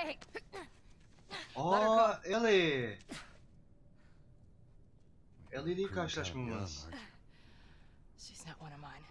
Hey. Aa, Ellie. Ellie ile karşılaşmamız. She's not one of mine.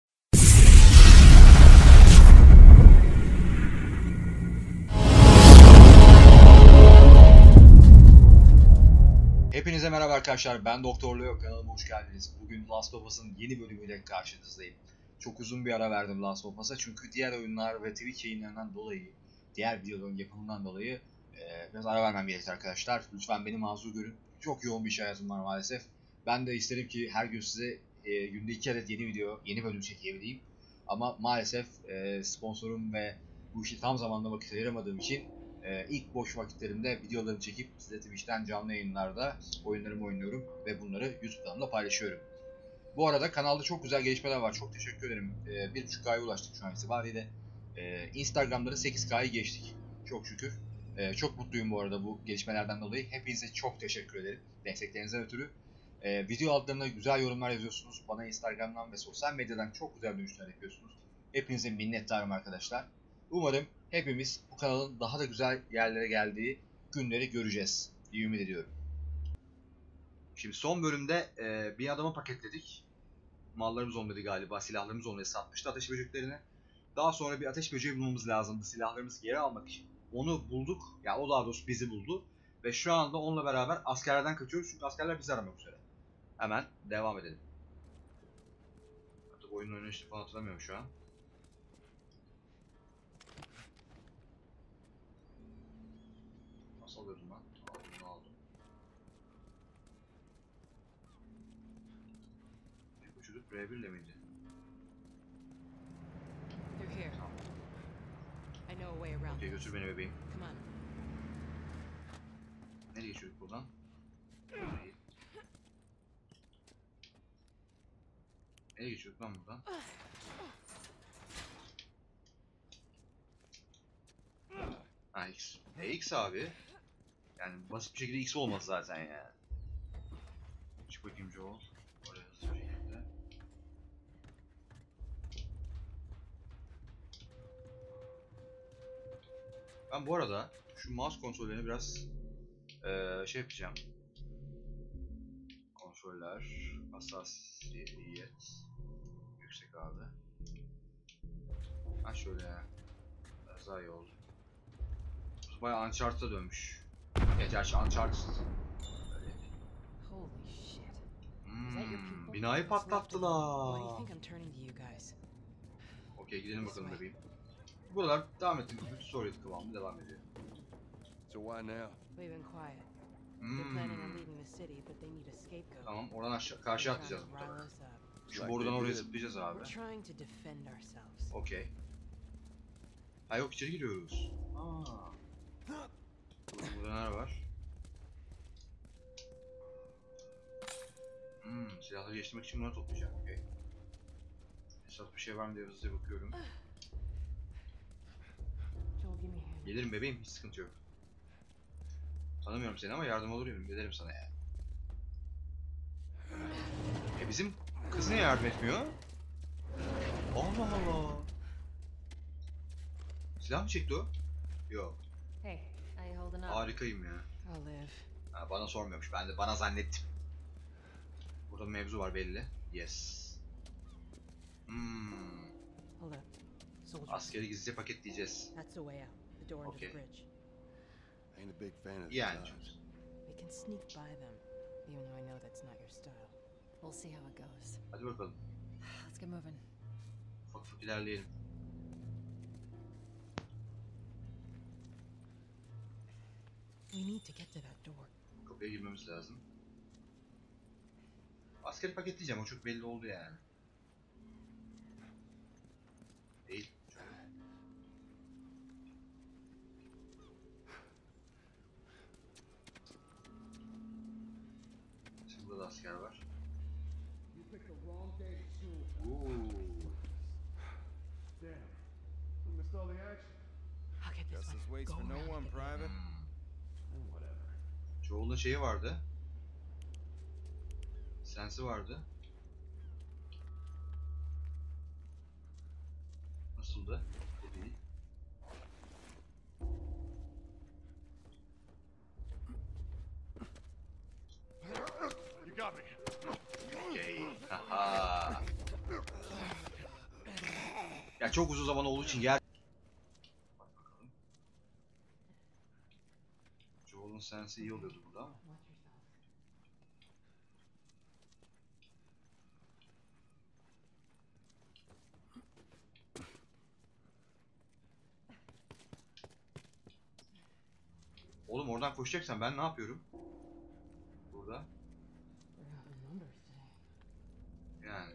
Hepinize merhaba arkadaşlar, ben Doktor Leo, kanalıma hoş geldiniz. Bugün Last of Us'ın yeni bölümüyle karşınızdayım. Çok uzun bir ara verdim Last of Us'a çünkü diğer oyunlar ve Twitch yayınlarından dolayı, diğer videoların yapımından dolayı biraz ara vermem gerekti arkadaşlar. Lütfen beni mazur görün. Çok yoğun bir iş hayatım var maalesef. Ben de isterim ki her gün size günde 2 adet yeni video, yeni bölüm çekebileyim. Ama maalesef sponsorum ve bu işi tam zamanında vakit ayıramadığım için ilk boş vakitlerimde videolarımı çekip size Twitch'ten canlı yayınlarda oyunlarımı oynuyorum ve bunları YouTube kanalımda paylaşıyorum. Bu arada kanalda çok güzel gelişmeler var. Çok teşekkür ederim. 1.5K'ya ulaştık şu an itibariyle. Instagram'da da 8K'yı geçtik. Çok şükür. Çok mutluyum bu arada bu gelişmelerden dolayı. Hepinize çok teşekkür ederim. Desteklerinizden ötürü. Video altlarına güzel yorumlar yazıyorsunuz. Bana Instagram'dan ve sosyal medyadan çok güzel dönüşler yapıyorsunuz. Hepinize minnettarım arkadaşlar. Umarım hepimiz bu kanalın daha da güzel yerlere geldiği günleri göreceğiz diye ümit ediyorum. Şimdi son bölümde bir adamı paketledik. Mallarımız olmadı galiba, silahlarımız olmadı, satmıştı ateş böceklerini. Daha sonra bir ateş böceği bulmamız lazımdı silahlarımızı geri almak için. Onu bulduk, ya o daha doğrusu bizi buldu. Ve şu anda onunla beraber askerlerden kaçıyoruz çünkü askerler bizi aramak üzere. Hemen devam edelim. Artık oyunun oynayışını falan hatırlamıyorum şu an. Nasıl alıyordum lan? Bunu aldım. Bu çocuk R1 ile miydi? They're here. I know a way around. Okey, götür beni bebeğim. Come on. Nereye geçiyorduk buradan? Nereye geçiyorduk lan buradan? Ha, X. X abi. Yani basit bir şekilde X olmaz zaten yani. Çık bakayım Joel. Oraya hızlı bir şekilde. Ben bu arada şu mouse kontrollerini biraz şey yapacağım. Kontroller, hassasiyet yüksek abi. Ha şöyle ya. Biraz daha iyi oldu. Bayağı Uncharted'a dönmüş. Gerçi Uncharted. Holy shit. Is that your people? Binayı What's left of them? patlattılar. Why do you think I'm turning to you guys? Okey, gidelim bakalım bebeğim. Buralar devam ettiğimiz bütün story kıvamı devam ediyor. So why now? We've been quiet. They're planning on leaving the city, but they need a scapegoat. Tamam, oradan aşağı, karşıya atlayacağız They're trying to muhtemelen. rile us up. Şu borudan oraya zıplayacağız abi. We're trying to defend ourselves. Okey. Ha yok, içeri giriyoruz. Aa. Burada neler var? Silahları geçirmek için bunları toplayacağım. Okey. Esas bir şey var mı diye hızlıca bakıyorum. Joel, give me a hand. Gelirim bebeğim, hiç sıkıntı yok. Tanımıyorum seni ama yardım olurum, gelirim sana yani. Bizim kız niye yardım etmiyor? Allah Allah. Silah mı çekti o? Yok. Hey, how you holding up? Harikayım ya. I'll live. Ha, bana sormuyormuş, ben de bana zannettim. Burada bir mevzu var belli. Yes. Hold up. Soldiers. Askeri gizlice paketleyeceğiz. That's the way out. The door into the Okay. bridge. Ain't a big fan of Yani. these odds. We can sneak by them, even though I know that's not your style. We'll see how it goes. Hadi bakalım. Let's get moving. Ufak ufak ilerleyelim. We need to get to that door. Kapıya girmemiz lazım. Askeri paketleyeceğim, o çok belli oldu yani. Değil. Şimdi burada da asker var. I'll get this Guess one. this waits Go for no around one, and get the Private. Joel'un şeyi vardı. Sensi vardı. Nasıldı? Bu değil. Yani çok uzun zaman olduğu için yer. Bak bakalım. Joel'un sensi iyi oluyordu burada ama. Oğlum oradan koşacaksan ben ne yapıyorum? Burada. Yani.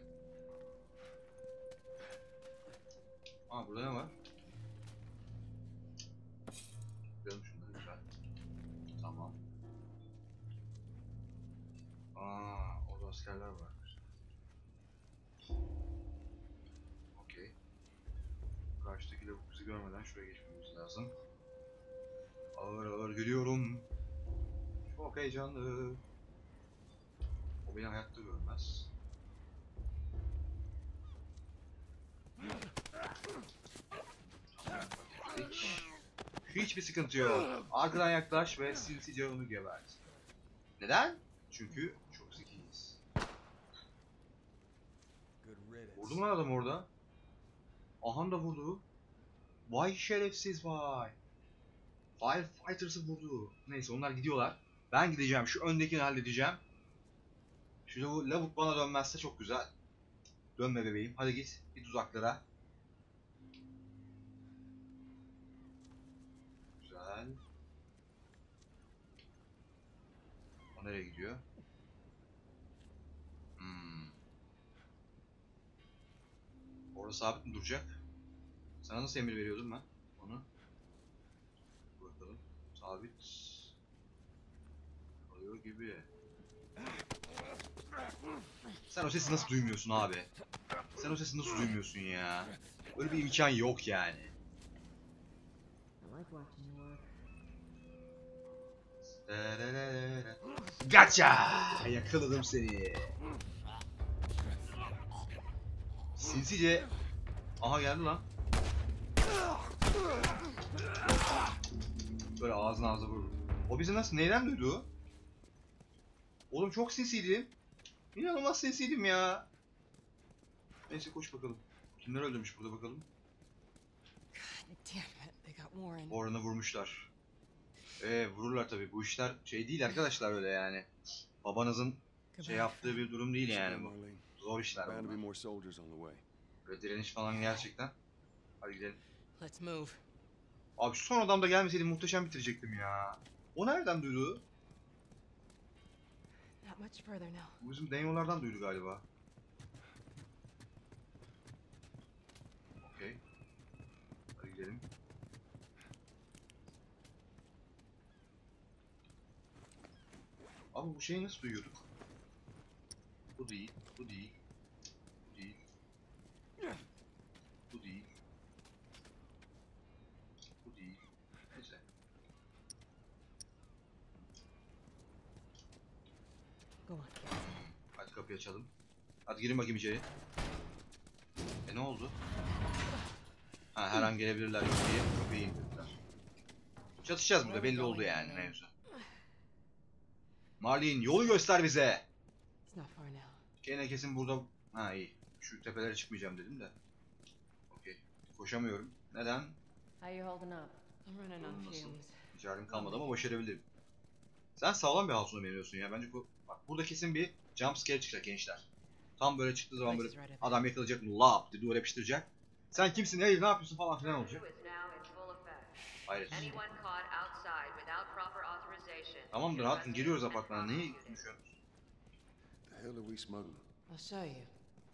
Aa burada ne var? Bakalım şunları güzel. Tamam. Aa orada askerler varmış. Okey. Karşıdaki lavuk bizi görmeden şuraya geçmemiz lazım. Ağır ağır geliyorum. Çok heyecanlı. O beni hayatta görmez. Hiçbir sıkıntı yok. Arkadan yaklaş ve sinsice onu gebert. Neden? Çünkü çok zekiyiz. Vurdu mu lan adam orada? Ahan da vurdu. Vay şerefsiz vay. Firefighters'ı vurdu. Neyse onlar gidiyorlar. Ben gideceğim. Şu öndekini halledeceğim. Şu lavuk bana dönmezse çok güzel. Dönme bebeğim. Hadi git. Git uzaklara. Güzel. O nereye gidiyor? Orada sabit mi duracak? Sana nasıl emir veriyordum ben? Onu. Bakalım. Sabit. Kalıyor gibi. Sen o sesi nasıl duymuyorsun abi? Sen o sesi nasıl duymuyorsun ya? Öyle bir imkan yok yani. Gotcha! Yakaladım seni. Sinsice. Aha geldi lan. Böyle ağzına vurur. O bizi nasıl neyden duydu? Oğlum çok sinsiydim. İnanılmaz sinsiydim ya. Neyse koş bakalım. Kimler öldürmüş burada bakalım. Warren'ı vurmuşlar. Vururlar tabi. Bu işler şey değil arkadaşlar öyle yani. Babanızın şey yaptığı bir durum değil yani bu. Zor işler bunlar. Böyle direniş falan gerçekten. Hadi gidelim. Let's move. Abi şu son adam da gelmeseydi muhteşem bitirecektim ya. O nereden duydu? Not much further now. Bu bizim Daniel'lardan duydu galiba. Okey. Hadi gidelim. Abi bu şeyi nasıl duyuyorduk? Bu değil, bu değil, bu değil, bu değil, bu değil. Neyse. Go on. Hadi kapıyı açalım. Hadi girin bakayım içeri. Ne oldu? Ha her an gelebilirler diye kapıyı indirdiler. Çatışacağız burada belli oldu yani neyse. Marlin yolu göster bize. It's not far now. Gene kesin burada... Ha iyi. Şu tepelere çıkmayacağım dedim de. Okey. Koşamıyorum. Neden? How you holding up? I'm running on Nasıl? fumes. Hiç halim kalmadı ama başarabilirim. Sen sağlam bir hatuna benziyorsun ya. Bence bu... Bak burada kesin bir jump scare çıkacak gençler. Tam böyle çıktığı zaman böyle adam yakalayacak, lap diye duvara yapıştıracak. Sen kimsin, hey ne yapıyorsun falan filan olacak. Hayır. Tamamdır hatun, giriyoruz apartmana. Neyi konuşuyorsunuz? The hell are we smuggling? I'll show you.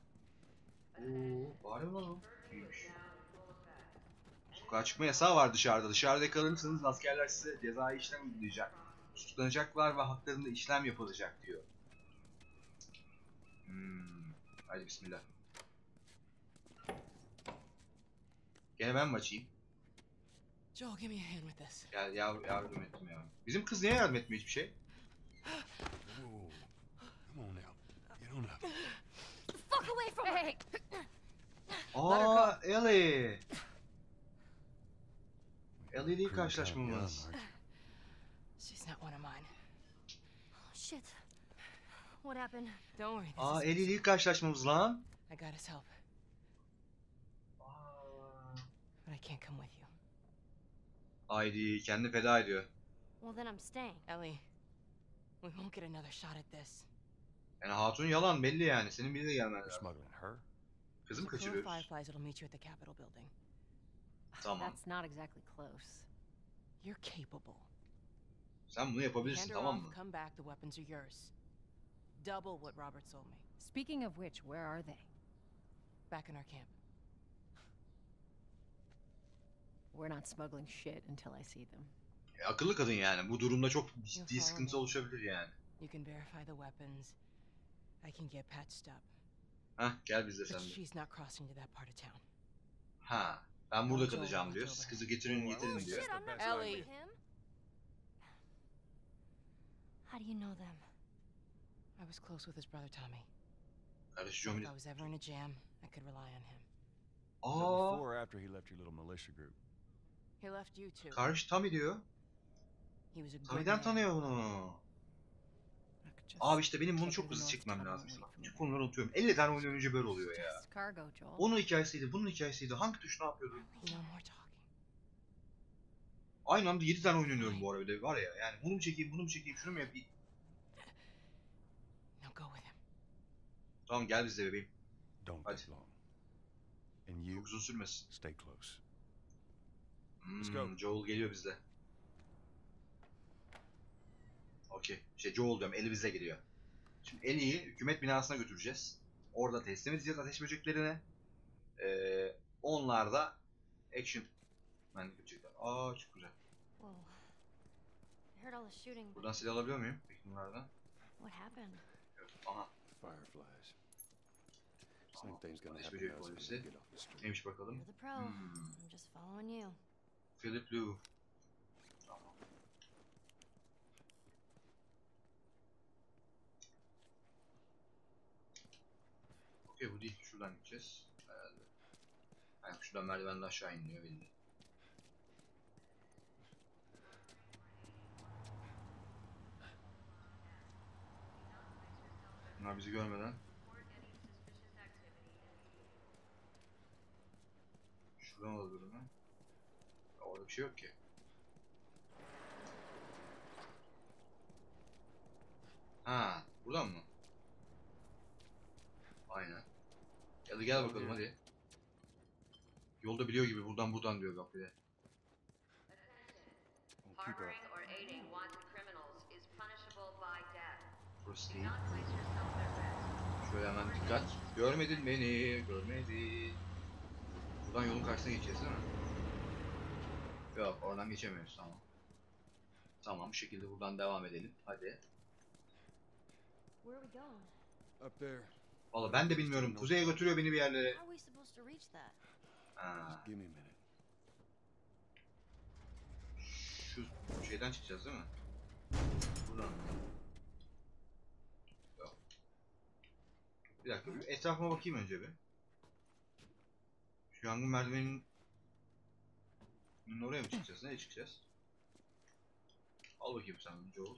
Oo, bari mi lan o? İyiymiş. Sokağa çıkma yasağı var dışarıda. Dışarıda kalırsanız askerler size cezai işlem uygulayacak. Tutuklanacaklar ve haklarında işlem yapılacak diyor. Hadi bismillah. Gene ben mi açayım? Joel, give me a hand with this. Gel yardım ettim ya. Bizim kız niye yardım etmiyor hiçbir şey? Whoa. Come on now. Get on up. Fuck away from me! Aa Ellie. Ellie ile karşılaşmamız. She's not one of mine. Oh, shit. What happened? Don't worry. Aa Ellie ile karşılaşmamız lan. I got his help. can't come with you. Haydi kendini feda ediyor. Well, then I'm staying. Ellie, we won't get another shot at this. Yani hatun yalan belli yani. Senin biri de gelmen You're lazım. smuggling her? Kızı mı There's a crew of kaçırıyoruz? Fireflies that'll meet you at the Capitol building. Tamam. That's not exactly close. You're capable. Sen bunu Hand yapabilirsin her tamam off, mı? come back, the weapons are yours. Double what Robert sold me. Speaking of which, where are they? Back in our camp. We're not smuggling shit until I see them. Akıllı kadın yani. Bu durumda çok ciddi sıkıntı oluşabilir yani. You can verify the weapons. I can get patched up. Hah gel bizle But sen de. she's not crossing to that part of town. Ha ben burada kalacağım diyor. Siz kızı getirin getirin Shit, diyor. Shit, I'm not Ellie. going with him. How do you know them? I was close with his brother Tommy. Kardeş So if Johnny. I was ever in a jam, I could rely on him. Was that Aa before or after he left your little militia group? He left you too. kardeş Tommy diyor. He was a good Tommy'den man. tanıyor bunu. I could just Abi işte benim bunu take çok her to hızlı North çekmem Town lazım. and wait for me Şu there. konuları unutuyorum. 50 tane oyun önce böyle oluyor ya. Just cargo, Joel. Onun hikayesiydi, bunun hikayesiydi. Hangi tuş ne yapıyordu? No more talking. Aynı anda 7 tane oyun oynuyorum bu arada var ya. Yani bunu mu çekeyim, bunu mu çekeyim, şunu mu yapayım? Now go with him. Tamam gel bizle bebeğim. Don't Hadi. take long. And you, Çok uzun sürmesin. stay close. Let's go. Joel geliyor bizle. Okey. Joel diyorum. Ellie bizle geliyor. Şimdi Ellie'yi hükümet binasına götüreceğiz. Orada teslim edeceğiz ateş böceklerine. Onlar da action. Ben de götürecekler. Aa çok güzel. Whoa. I heard all the shooting. Buradan silah alabiliyor muyum? Peki bunlardan. What happened? Yok. Aha. Fireflies. Same thing's gonna Ateş happen böcek to us when polisi. we get off the street. Neymiş bakalım. You're the pro. I'm just following you. Philip Liu. Tamam. Okey bu değil. Şuradan gideceğiz. Herhalde. Yani şuradan merdivenden aşağı iniyor belli. Bunlar bizi görmeden. Şuradan alabilirim ben. Ya orada bir şey yok ki. Ha, buradan mı? Aynen. Ya da gel bakalım hadi. Yolda biliyor gibi buradan diyor bak bir de. We'll keep up. Harboring or aiding wanted criminals is punishable by death. Burası Do değil. not place yourself at risk. Şöyle hemen dikkat. Görmedin beni, görmedin. Buradan yolun karşısına geçeceğiz değil mi? Yok, oradan geçemiyoruz tamam. Tamam, bu şekilde buradan devam edelim. Hadi. Where are we going? Up there. Valla ben de bilmiyorum. Kuzeye götürüyor beni bir yerlere. How are we supposed to reach that? Ha, Give me a minute. şu şeyden çıkacağız değil mi? Buradan. Yok. Bir dakika, bir etrafıma bakayım önce bir. Şu yangın merdiveninin oraya mı çıkacağız? Nereye çıkacağız? Al bakayım sen bunu Joel.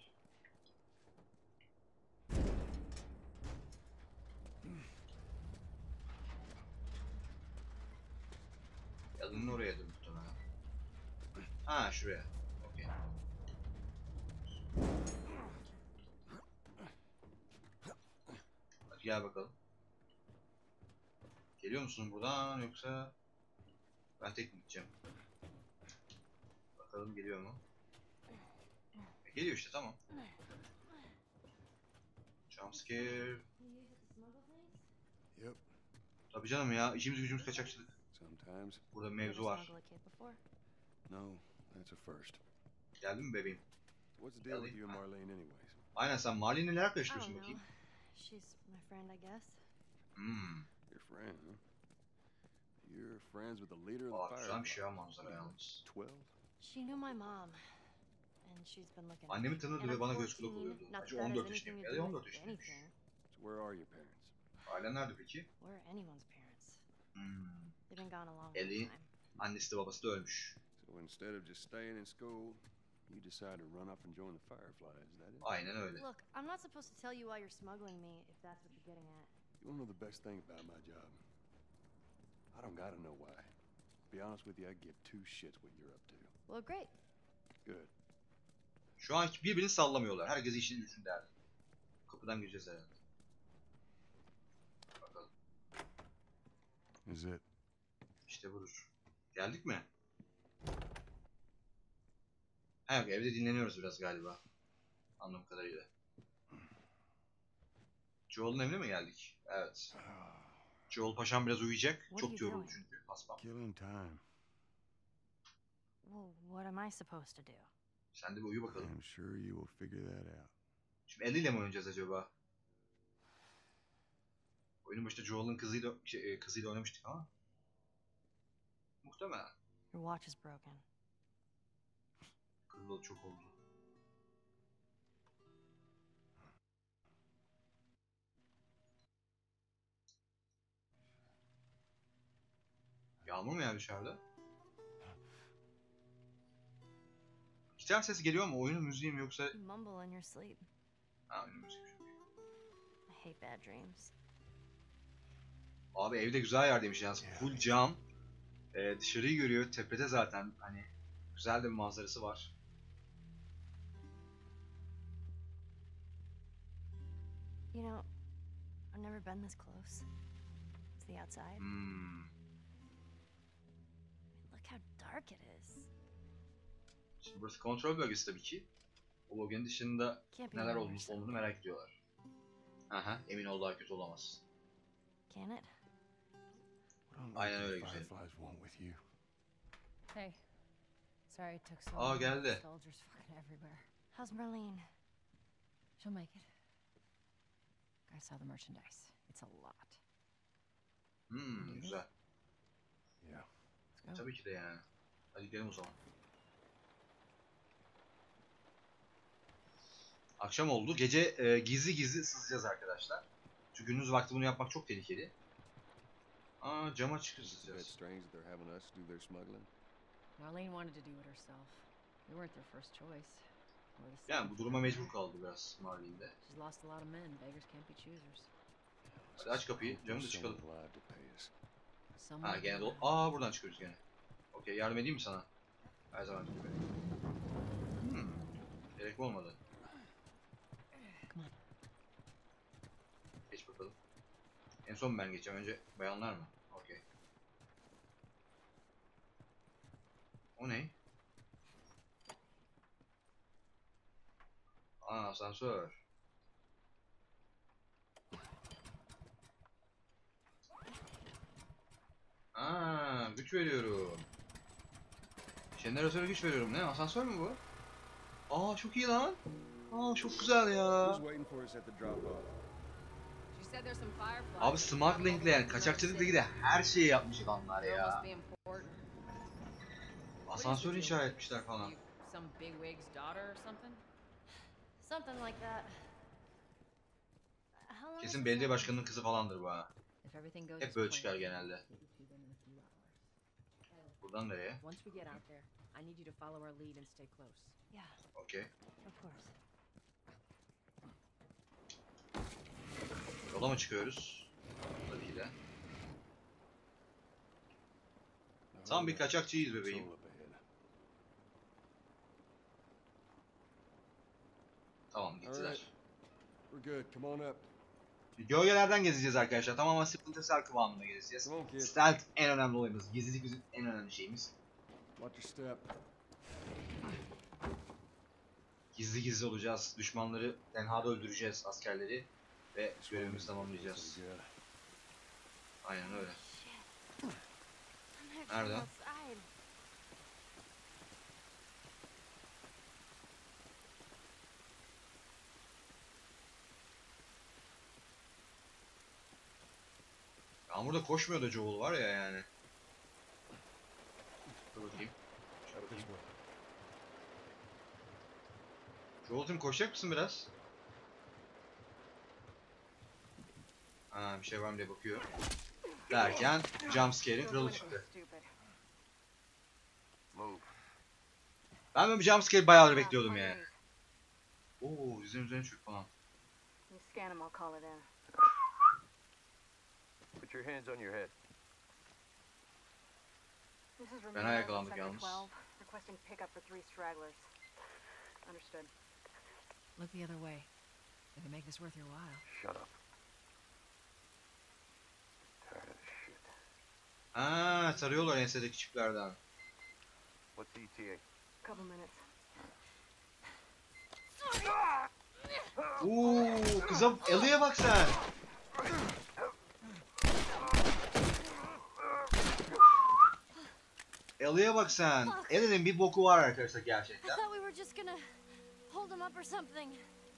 Yangının oraya muhtemelen. Ha şuraya. Okey. Hadi gel bakalım. Geliyor musun buradan yoksa ben tek mi gideceğim? Bakalım geliyor mu? Geliyor işte tamam. Jumpscare. You use it to smuggle things? Yep. Tabii canım ya işimiz gücümüz kaçakçılık. Sometimes. Burada bir You ever mevzu var. smuggle a kid before? No, that's a first. Geldi mi bebeğim? What's the deal with you and Marlene anyways? Aynen sen Marlene'le neler I don't karıştırıyorsun know. bakayım? She's my friend, I guess. Your friend, huh? You're friends with the leader of Aa the güzelmiş ya Fireflies. manzara yalnız. 12? She knew my mom. And she's been looking. Annemi tanırdı And ve I'm bana göz 14, kulak oluyordu. not Acı that that has 14 anything yaşındayım. to Ya do da with 14 yaşındaymış. anything. So where are your parents? Ailen nerede peki? We're anyone's parents. Hmm. They've been gone a long Ellie. time. Annesi de babası da ölmüş. So instead of just staying in school, you decide to run off and join the Fireflies, is that it? Aynen öyle. Look, I'm not supposed to tell you why you're smuggling me, if that's what you're getting at. You wanna know the best thing about my job? I don't gotta know why. be honest with you, I give two shits what you're up to. Well, great. Good. Şu an birbirini sallamıyorlar. Herkes işini gücünü derdi. Kapıdan gireceğiz herhalde. Bakalım. Is it? İşte budur. Geldik mi? Ha yok, evde dinleniyoruz biraz galiba. Anladığım kadarıyla. Joel'un evine mi geldik? Evet. Joel paşam biraz uyuyacak. What are Çok you yoruldu doing? çünkü. Aslan. Killing time. Well, what am I supposed to do? Sen de bir uyu bakalım. I'm sure you will figure that out. Şimdi Ellie ile mi oynayacağız acaba? Oyunun başında Joel'ın kızıyla oynamıştık ama. Muhtemelen. Your watch is broken. Kırılalı çok oldu. Yağmur mu ya dışarıda? Gitar sesi geliyor mu? Oyunun müziği mi yoksa... You mumble in your sleep. Ha, oyunun müziği. I hate bad dreams. Abi evde güzel yerdeymiş yalnız. Full cam. Dışarıyı görüyor. Tepede zaten. Hani güzel de bir manzarası var. You know, I've never been this close to the outside. Look how dark it is. Şimdi burası kontrol bölgesi tabii ki. O bölgenin dışında Can't be neler worse. olduğunu merak ediyorlar. Aha, emin ol daha kötü olamaz. Can it? What on Aynen earth do öyle the güzel. Fireflies want with you? Hey. Sorry it took so Aa, long. geldi. Soldiers fucking everywhere. How's Marlene? She'll make it. I saw the merchandise. It's a lot. Güzel. Yeah. Let's go. Tabii ki de yani. Hadi gidelim o zaman. Akşam oldu. Gece gizli gizli sızacağız arkadaşlar. Çünkü gündüz vakti bunu yapmak çok tehlikeli. Aa, cama It's a bit çıkacağız. strange that they're having us do their smuggling. Marlene wanted to do it herself. We weren't their first choice. Or the Yani second bu for duruma that mecbur matter. kaldı biraz Marlene'de. She's lost a lot of men. Beggars can't be choosers. Hadi aç kapıyı. Camı da There's çıkalım. someone alive to pay us. Someone Ha gene de... alive. Aa, buradan çıkıyoruz gene. Okey, yardım edeyim mi sana? Her zaman gibi. Gerek olmadı. Come on. Geç bakalım. En son ben geçeceğim. Önce bayanlar mı? Okey. O ne? Aa, asansör. Aa, güç veriyorum. Jeneratöre güç veriyorum. Ne? Asansör mü bu? Aa, çok iyi lan. Aa, çok güzel ya. Who's waiting for us at the drop-off? She said there's some fireflies. Abi smuggling'le yani kaçakçılıkla ilgili her şeyi yapmış adamlar They must ya. be important. Asansör inşa etmişler falan. You some bigwig's daughter or something? Something like that. How long is Kesin this belediye one? başkanının kızı falandır bu ha. If everything goes Hep as böyle planned, çıkar genelde. we'll get to them in a few hours. Buradan nereye? Once we get out there, I need you to follow our lead and stay close. Yeah, Okey. of course. Yola mı çıkıyoruz? Tabii ki de. Tam bir kaçakçıyız bebeğim. Soul up ahead. Tamam, gittiler. Alright. We're good. Come on up. Gölgelerden gezeceğiz arkadaşlar. Tamamen Splinter Cell kıvamında gezeceğiz. Come on, kid. Stealth en önemli olayımız. Gizlilik bizim en önemli şeyimiz. Watch your step. Gizli gizli olacağız. Düşmanları tenhada öldüreceğiz, askerleri. Ve görevimizi tamamlayacağız. So good. Aynen öyle. I'm actually Nerede? outside. Yağmurda koşmuyor da Joel var ya yani. Dur bakayım. Şöyle This bakayım. way. Joel'cim koşacak mısın biraz? Ha, bir şey var mı diye bakıyor. Derken jumpscare'in kralı çıktı. Stupid. Move. Ben böyle bir jumpscare bayağıdır bekliyordum yani. Oo, dizinin üzerine çök falan. You scan him, I'll call it in. Put your hands on your head. This is Fena Romero, yakalandık Sector yalnız. 12, requesting pickup for 3 stragglers. Understood. Look the other way. They can make this worth your while. Shut up. Tired of this shit. Aa, tarıyorlar ensedeki çiplerden. What's the ETA? Couple minutes. Kıza Ellie'ye bak sen. Ellie'ye bak sen. Ellie'nin bir boku var arkadaşlar I gerçekten. thought we were just gonna hold him up or something.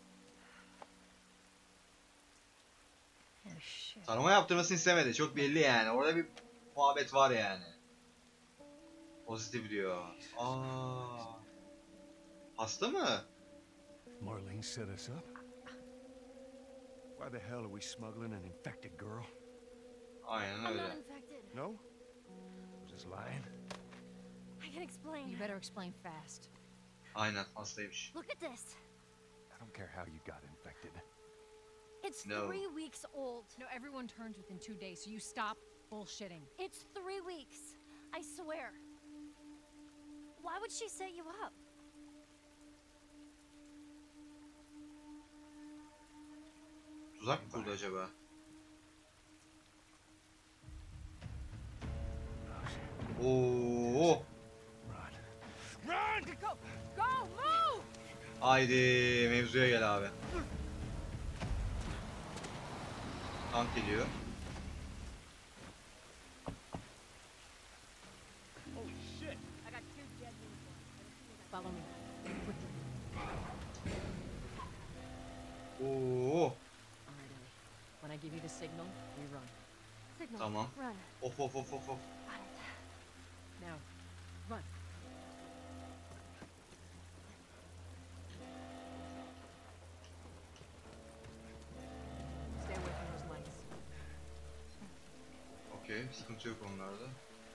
Oh shit. Tanıma yaptırmasını istemedi. Çok belli yani. Orada bir muhabbet var yani. Pozitif diyor. Aa. Hasta mı? Marlene set us up? Why the hell are we smuggling an infected girl? Aynen I'm not öyle. infected. No? Just lying? I can explain. You better explain fast. Aynen hastaymış. Look at this. I don't care how you got infected. It's No. 3 weeks old. No, everyone turns within 2 days, so you stop bullshitting. It's 3 weeks. I swear. Why would she set you up? Tuzak mı kurdu acaba? Oo. Run. Run! Go! Go! Move! Haydi mevzuya gel abi. Tank geliyor. Follow me. Quickly. Oo. All right, Ellie. When I give you the signal, we run. Signal. Tamam. Run. Of of of of of. Got it. Now, run. Stay away from those lights. Okey, sıkıntı yok onlarda.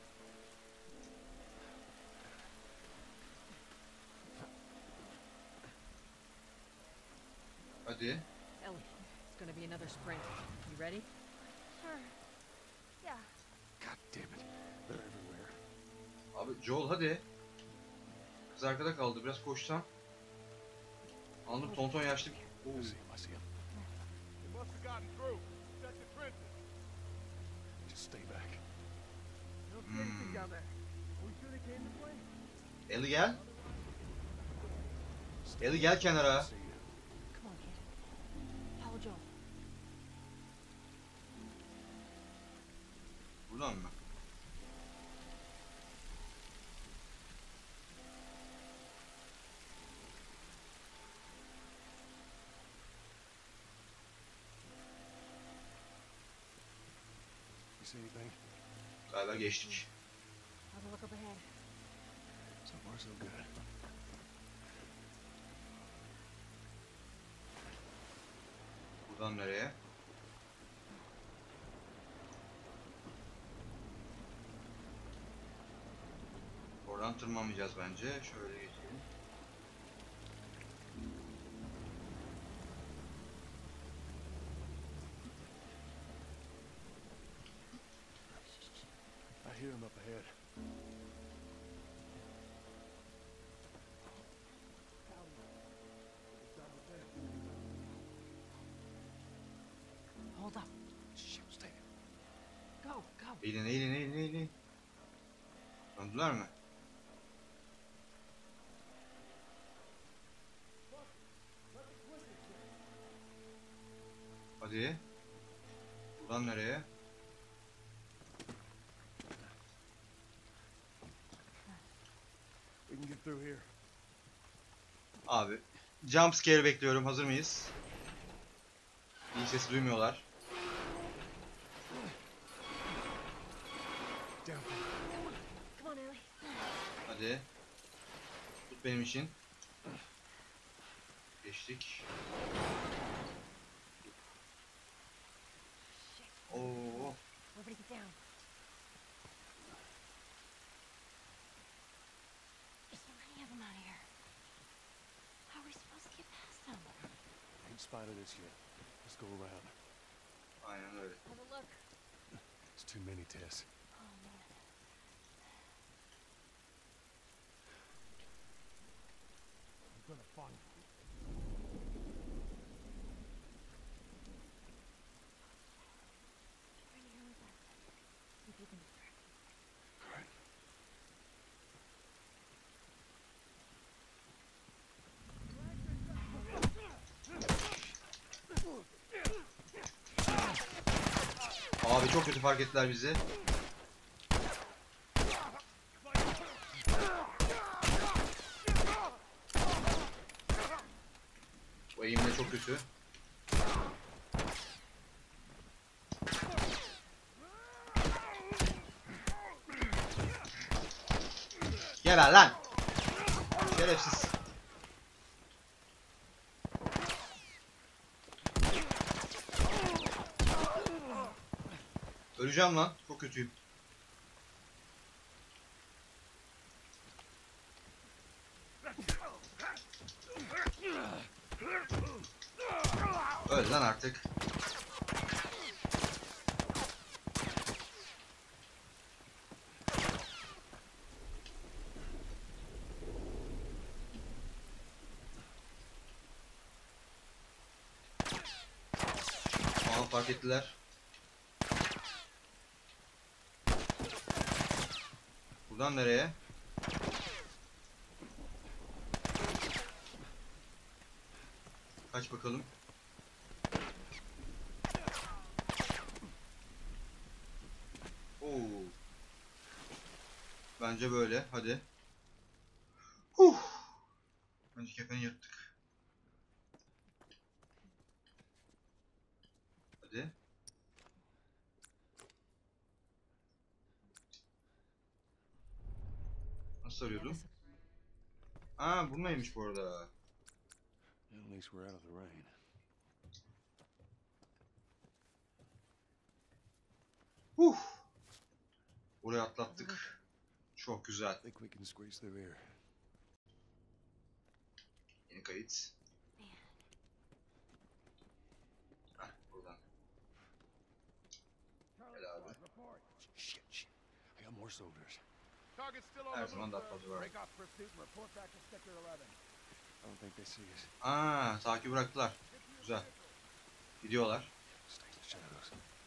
Hadi. Ellie, it's gonna be another sprint. You ready? Sure. Yeah. God damn it. They're everywhere. Abi Joel hadi. Kız arkada kaldı. Biraz koşsan. Anladım tonton yaşlı. Oo. I see him, I see him. They must have gotten through. Check the trenches. Just stay back. Hmm. Down there. Are we sure they came this way? Ellie gel. Stay Ellie gel kenara. I see you. Come on, kid. Follow Joel. Buradan mı? You see anything? Galiba geçtik. Have a look up ahead. So far, so good. Buradan nereye? Oradan tırmanmayacağız bence. Şöyle geçelim. I hear him up ahead. Hold up. Shit, stay. Go, go. Eğilin eğilin eğilin eğilin. Döndüler mi? Hadi. Buradan nereye? We can get through here. Abi. Jump scare bekliyorum. Hazır mıyız? İyi sesi duymuyorlar. Down. Come on, Ellie. Hadi. Tut benim için. Geçtik. Oo. Everybody get down. There's so many of them out here. How are we supposed to get past them? Ain't spotted us yet. Let's go around. Aynen öyle. Have a look. It's too many, Tess. Oh, man. fun. Right here with us. See if you can distract him. Abi çok kötü fark ettiler bizi. Bu eğim de çok kötü. Geber lan. Şerefsiz. Öleceğim lan. Çok kötüyüm. Öl lan artık. Aa, fark ettiler. Buradan nereye? Kaç bakalım. Oo. Bence böyle. Hadi. Bence kefeni yırttık. Hadi. Nasıl arıyordum? Aa, burnaymış bu arada. At least we're out of the rain. Oraya atlattık. Çok güzel. I think we can squeeze through here. Yeni kayıt. Hah, buradan. Gel abi. Shit. I got more soldiers. Target's still on Her the zaman move, daha sir. fazla var. Break off pursuit and report back to Sector 11. I don't think they see us. Aa, takip bıraktılar. Güzel. Gidiyorlar. Stay in the shadows.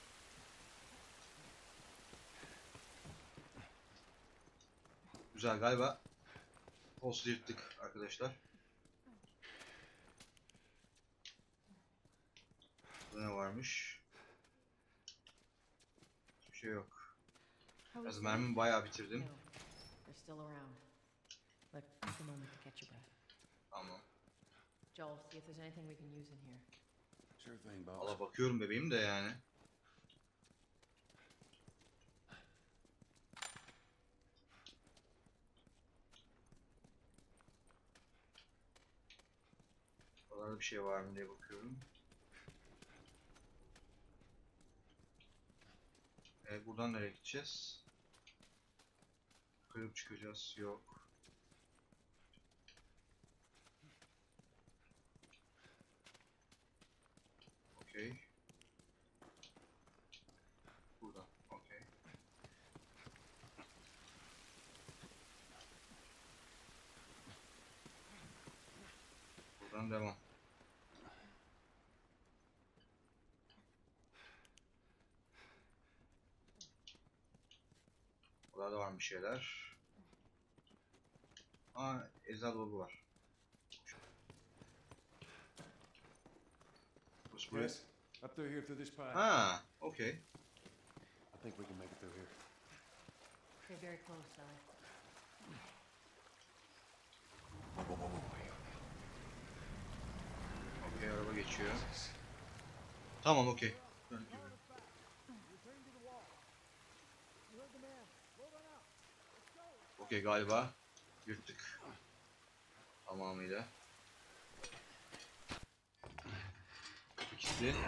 Güzel, galiba postu yırttık arkadaşlar. Burada ne varmış? Hiçbir şey yok. Biraz mermimi bayağı bitirdim. No, they're still around. Look, take a moment to catch your breath. Tamam. Joel, see if there's anything we can use in here. Sure thing, boss. Valla bakıyorum bebeğim de yani. Buralarda bir şey var mı diye bakıyorum. Evet, buradan nereye gideceğiz? Kırıp çıkacağız. Yok. Okey. Buradan. Okey. Buradan devam. Buralarda var bir şeyler. Aa, eczacı dolabı var. Burası buraya. Yes. Up through here through this pipe. Ha, okey. I think we can make it through here. They're very close, Sally. Okey, araba geçiyor. Tamam, okey. Okey, galiba yırttık tamamıyla. Gitti.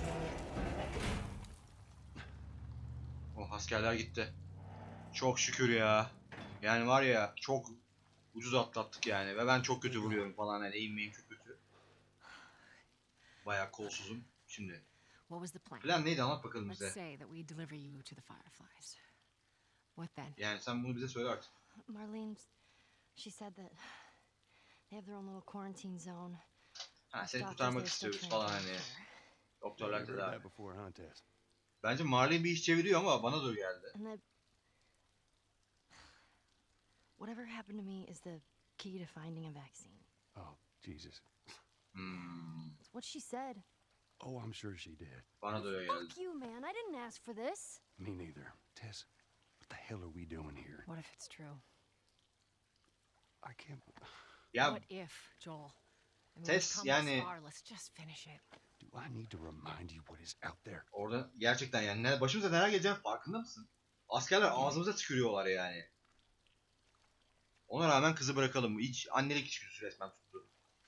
Oh, askerler gitti. Çok şükür ya. Yani var ya, çok ucuz atlattık yani ve ben çok kötü vuruyorum falan, yani eğilmeyim çok kötü. Bayağı kolsuzum. Şimdi What was the plan? plan neydi, anlat bakalım Let's bize. say that we deliver you to the Fireflies. What then? Yani sen bunu bize söyle artık. Marlene, she said that They have their own little quarantine zone. Ha, seni Doctors kurtarmak there still istiyoruz trying to falan find hani. a cure. Doktorlar You've heard tedavi. that before, huh, Tess? Bence Marley bir iş çeviriyor ama bana da geldi. And that whatever happened to me is the key to finding a vaccine. Oh, Jesus. Hmm, It's what she said. Oh, I'm sure she did. bana da öyle geldi. Fuck you, man. I didn't ask for this. Me neither. Tess, what the hell are we doing here? What if it's true? I can't... Ya What if, Joel? I mean, Tess, we've come this yani- far. Let's just finish it. Do I need to remind you what is out there? orada gerçekten yani başımıza neler geleceğini farkında mısın? Askerler ağzımıza tükürüyorlar yani. Ona rağmen kızı bırakalım. Hiç annelik içgüdüsü resmen tuttu.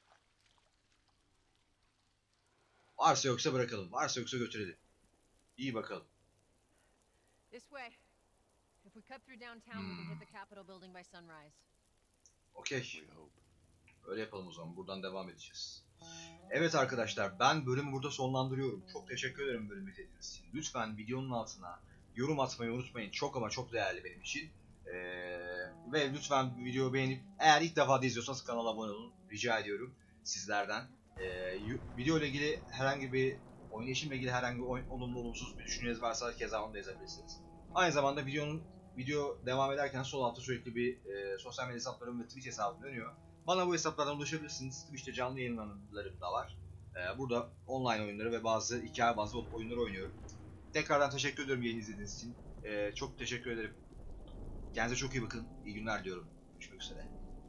Varsa yoksa bırakalım. Varsa yoksa götürelim. İyi bakalım. This way. If we cut through downtown, we can hit the Capitol building by sunrise. Okey. We hope. Öyle yapalım o zaman. Buradan devam edeceğiz. Evet arkadaşlar, ben bölümü burada sonlandırıyorum. Çok teşekkür ederim bölümü izlediğiniz için. Lütfen videonun altına yorum atmayı unutmayın. Çok ama çok değerli benim için. Ve lütfen videoyu beğenip eğer ilk defa da izliyorsanız kanala abone olun. Rica ediyorum sizlerden. Video ile ilgili herhangi bir oynayışımla ilgili herhangi bir olumlu olumsuz bir düşünceniz varsa keza onu da yazabilirsiniz. Aynı zamanda video devam ederken sol altta sürekli bir sosyal medya hesaplarım ve Twitch hesabım dönüyor. Bana bu hesaplardan ulaşabilirsiniz. Twitch'te canlı yayınlarım da var. Burada online oyunları ve bazı hikaye bazlı oyunları oynuyorum. Tekrardan teşekkür ediyorum yayın izlediğiniz için. Çok teşekkür ederim. Kendinize çok iyi bakın. İyi günler diyorum. Görüşmek üzere.